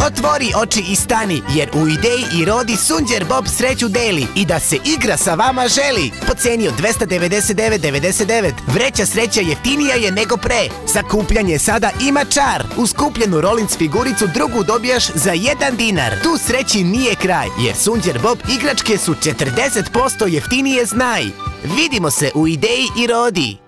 Otvori oči i stani, jer u Ideji i Rodi Sunđer Bob sreću deli i da se igra sa vama želi. Po ceni od 299,99. Vreća sreća jeftinija je nego pre. Sakupljanje sada ima čar. Uz kupljenu Rollins figuricu drugu dobijaš za 1 dinar. Tu sreći nije kraj, jer Sunđer Bob igračke su 40% jeftinije, znaj. Vidimo se u Ideji i Rodi.